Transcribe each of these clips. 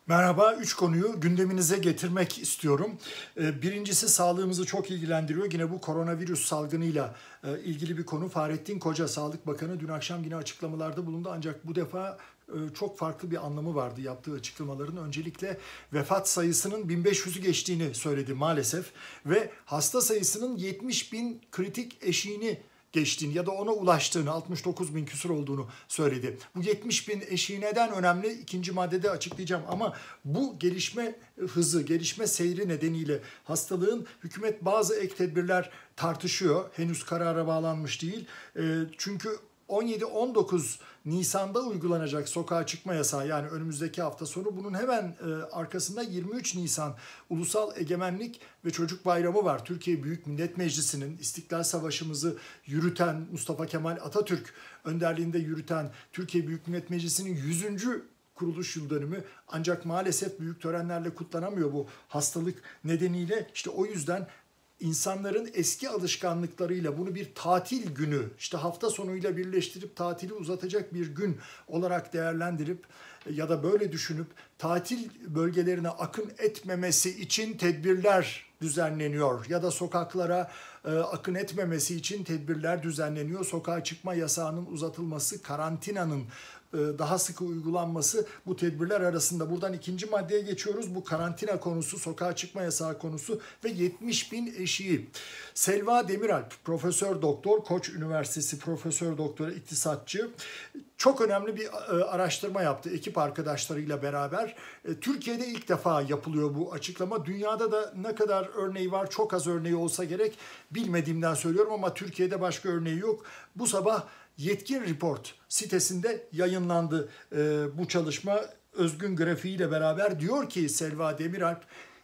Merhaba, 3 konuyu gündeminize getirmek istiyorum. Birincisi sağlığımızı çok ilgilendiriyor. Yine bu koronavirüs salgınıyla ilgili bir konu. Fahrettin Koca, Sağlık Bakanı dün akşam yine açıklamalarda bulundu. Ancak bu defa çok farklı bir anlamı vardı yaptığı açıklamaların. Öncelikle vefat sayısının 1500'ü geçtiğini söyledi maalesef. Ve hasta sayısının 70 bin kritik eşiğini geçtiğini ya da ona ulaştığını, 69 bin küsur olduğunu söyledi. Bu 70 bin eşiği neden önemli? İkinci maddede açıklayacağım ama bu gelişme hızı, gelişme seyri nedeniyle hastalığın hükümet bazı ek tedbirler tartışıyor. Henüz karara bağlanmış değil. Çünkü 17-19 Nisan'da uygulanacak sokağa çıkma yasağı, yani önümüzdeki hafta sonu, bunun hemen arkasında 23 Nisan Ulusal Egemenlik ve Çocuk Bayramı var. Türkiye Büyük Millet Meclisi'nin İstiklal Savaşımızı yürüten, Mustafa Kemal Atatürk önderliğinde yürüten Türkiye Büyük Millet Meclisi'nin 100. kuruluş yıl dönümü, ancak maalesef büyük törenlerle kutlanamıyor bu hastalık nedeniyle. İşte o yüzden İnsanların eski alışkanlıklarıyla bunu bir tatil günü, işte hafta sonuyla birleştirip tatili uzatacak bir gün olarak değerlendirip ya da böyle düşünüp tatil bölgelerine akın etmemesi için tedbirler düzenleniyor ya da sokaklara akın etmemesi için tedbirler düzenleniyor. Sokağa çıkma yasağının uzatılması, karantinanın daha sıkı uygulanması bu tedbirler arasında. Buradan ikinci maddeye geçiyoruz. Bu karantina konusu, sokağa çıkma yasağı konusu ve 70 bin eşiği. Selva Demiralp, Profesör Doktor, Koç Üniversitesi Profesör Doktor, iktisatçı, çok önemli bir araştırma yaptı ekip arkadaşlarıyla beraber. Türkiye'de ilk defa yapılıyor bu açıklama. Dünyada da ne kadar örneği var, çok az örneği olsa gerek, bilmediğimden söylüyorum ama Türkiye'de başka örneği yok. Bu sabah Yetkin Report sitesinde yayınlandı bu çalışma. Özgün grafiğiyle beraber diyor ki Selva Demiralp,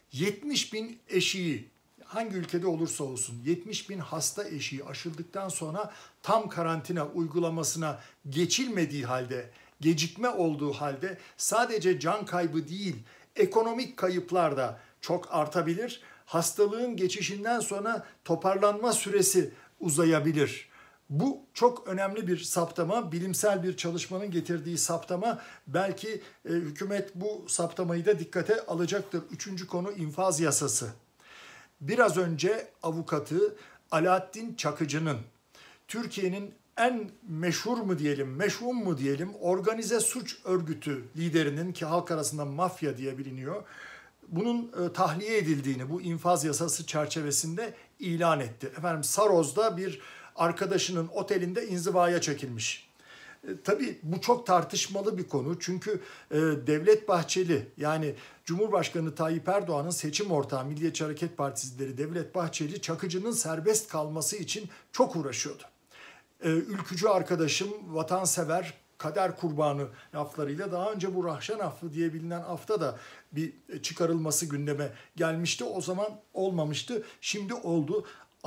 70 bin eşiği, hangi ülkede olursa olsun 70 bin hasta eşiği aşıldıktan sonra tam karantina uygulamasına geçilmediği halde, gecikme olduğu halde sadece can kaybı değil, ekonomik kayıplar da çok artabilir. Hastalığın geçişinden sonra toparlanma süresi uzayabilir. Bu çok önemli bir saptama, bilimsel bir çalışmanın getirdiği saptama. Belki hükümet bu saptamayı da dikkate alacaktır. Üçüncü konu infaz yasası. Biraz önce avukatı Alaaddin Çakıcı'nın Türkiye'nin en meşhur mu diyelim, meşhum mu diyelim, organize suç örgütü liderinin, ki halk arasında mafya diye biliniyor, bunun tahliye edildiğini bu infaz yasası çerçevesinde ilan etti. Efendim, Saroz'da bir arkadaşının otelinde inzivaya çekilmiş. Tabii bu çok tartışmalı bir konu. Çünkü Devlet Bahçeli, yani Cumhurbaşkanı Tayyip Erdoğan'ın seçim ortağı Milliyetçi Hareket Partisi lideri Devlet Bahçeli, Çakıcı'nın serbest kalması için çok uğraşıyordu. Ülkücü arkadaşım, vatansever, kader kurbanı laflarıyla daha önce bu Rahşan affı diye bilinen afta da bir çıkarılması gündeme gelmişti. O zaman olmamıştı, şimdi oldu.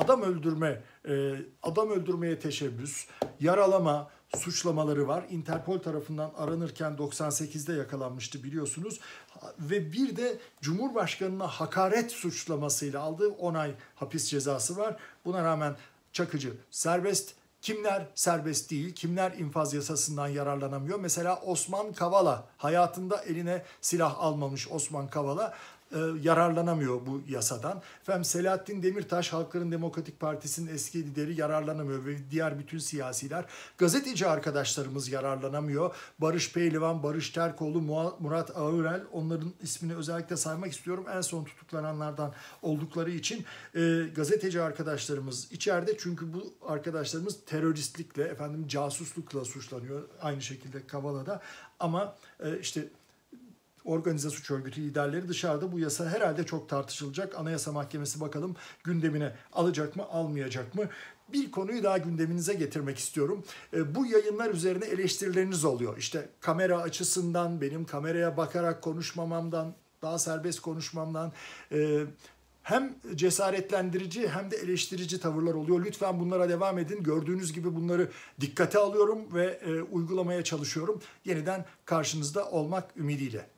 Adam öldürmeye teşebbüs, yaralama suçlamaları var. Interpol tarafından aranırken 98'de yakalanmıştı biliyorsunuz. Ve bir de Cumhurbaşkanı'na hakaret suçlamasıyla aldığı 10 ay hapis cezası var. Buna rağmen Çakıcı serbest. Kimler serbest değil, kimler infaz yasasından yararlanamıyor? Mesela Osman Kavala, hayatında eline silah almamış Osman Kavala, yararlanamıyor bu yasadan. Efendim, Selahattin Demirtaş, Halkların Demokratik Partisi'nin eski lideri, yararlanamıyor ve diğer bütün siyasiler. Gazeteci arkadaşlarımız yararlanamıyor. Barış Pehlivan, Barış Terkoğlu, Murat Ağırel, onların ismini özellikle saymak istiyorum. En son tutuklananlardan oldukları için gazeteci arkadaşlarımız içeride, çünkü bu arkadaşlarımız teröristlikle, casuslukla suçlanıyor. Aynı şekilde Kavala'da. Ama işte organize suç örgütü liderleri dışarıda. Bu yasa herhalde çok tartışılacak. Anayasa Mahkemesi bakalım gündemine alacak mı, almayacak mı? Bir konuyu daha gündeminize getirmek istiyorum. Bu yayınlar üzerine eleştirileriniz oluyor. İşte kamera açısından, benim kameraya bakarak konuşmamamdan, daha serbest konuşmamdan hem cesaretlendirici hem de eleştirici tavırlar oluyor. Lütfen bunlara devam edin. Gördüğünüz gibi bunları dikkate alıyorum ve uygulamaya çalışıyorum. Yeniden karşınızda olmak ümidiyle.